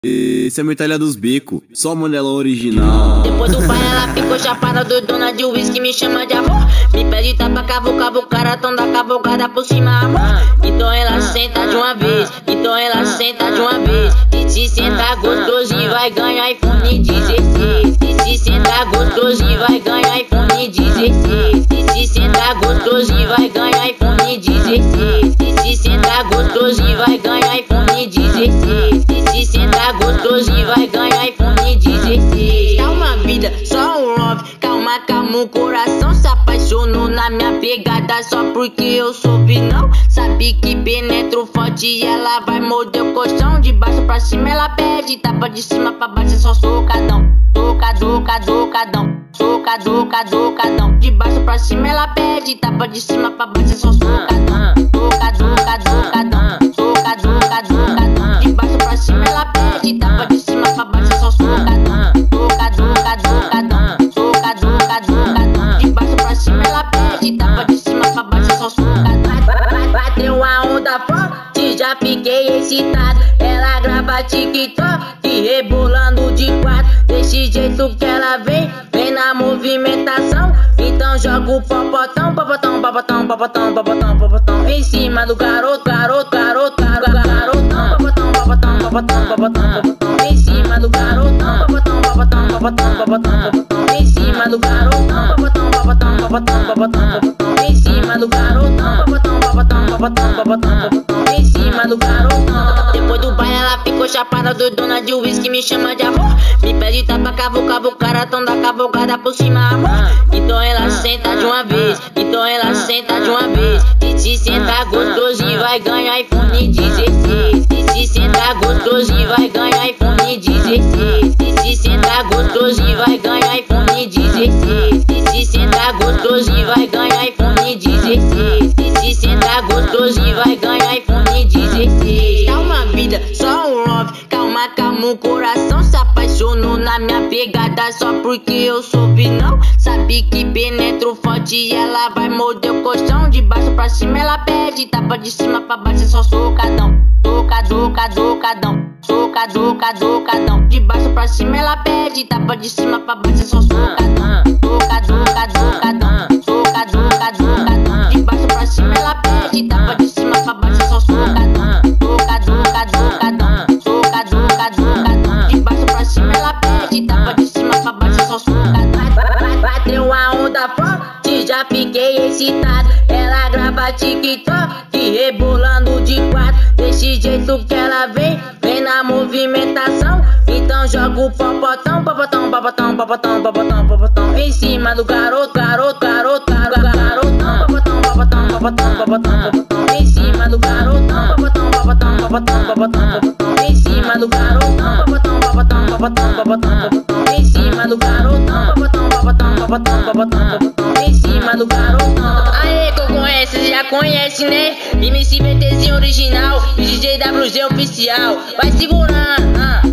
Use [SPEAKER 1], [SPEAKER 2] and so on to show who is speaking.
[SPEAKER 1] Esse é a metralha dos becos, só Mandela original.
[SPEAKER 2] Depois do pai ela ficou chapada, doidona de uísque, me chama de amor. Me pede tapa, cavo, caratão da cavalgada por cima, amor. Então ela senta de uma vez, então ela senta de uma vez. E se senta gostosinho, vai ganhar iPhone 16. E se senta gostosinho, vai ganhar iPhone 16. E se senta gostosinho, vai ganhar iPhone 16. E se senta gostosinho, vai ganhar iPhone 16. E se senta gostosinho, vai ganhar iPhone 16. Calma vida, só um love. Calma, o coração se apaixonou na minha pegada só porque eu soube não. Sabe que penetro forte e ela vai morder o colchão. De baixo pra cima ela pede, tapa de cima pra baixo é só socadão. Socadão, socadão. De baixo pra cima ela pede, tapa de cima pra baixo é só socadão. Socadão. De baixo pra cima ela pede, tapa de cima pra baixo é só socadão. Socadão. De baixo pra cima ela pede, tapa de cima pra baixo é só socadão. Bateu uma onda forte, já fiquei excitado. Ela grava TikTok, rebolando de quatro. Desse jeito que ela vem na movimentação. Então joga o popotão em cima do garotão, em cima do garotão, em cima do garotão, em cima do garotão, em cima do garotão. Depois do baile ela ficou chapada, doidona de uísque, me chama de amor. Me pede tapa, cavo, caratão da cavalgada por cima, amor. Então ela senta de uma vez, então ela senta de uma vez. E se senta gostosinho, vai ganhar iPhone 16. E se senta gostosinho, vai ganhar iPhone 16. E se senta gostosinho, vai ganhar iPhone 16. E se senta gostosinho, vai ganhar iPhone 16. E se senta gostosinho, vai ganhar iPhone 16. Calma vida, só um love. Calma, o coração se apaixonou na minha pegada só porque eu soube não. Sabe que penetro forte e ela vai morder o colchão. De baixo pra cima ela pede, tapa de cima pra baixo é só socadão. Socadão. De baixo pra cima ela pede, tapa de cima pra baixo é só socadão. Socadão. De baixo pra cima ela pede, tapa de cima pra baixo é só socadão. Socadão. De baixo pra cima ela pede, tapa de cima pra baixo é só socadão. Bateu uma onda forte, já fiquei excitado. Ela grava TikTok, rebolando de quatro. Desse jeito que ela vem na movimentação. Então joga o popotão em cima do garotão, em cima do garotão, em cima do garotão, em cima do garotão, em cima do garotão. Aê, que eu conheço, já conhece, né? MC BTzinho original, DJ WG oficial. Vai segurando,